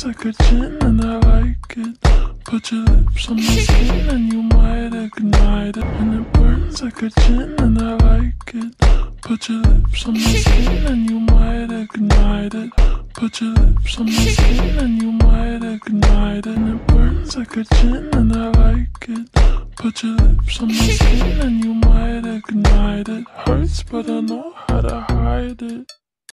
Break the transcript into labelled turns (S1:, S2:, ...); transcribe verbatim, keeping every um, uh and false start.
S1: burns like a gin and I like it. Put your lips on my skin and you might ignite it. And it burns like a gin and I like it. Put your lips on my skin and you might ignite it. Put your lips on my skin and you might ignite it. And it burns like a gin and I like it. Put your lips on my skin and you might ignite it. Hurts but I know how to hide it.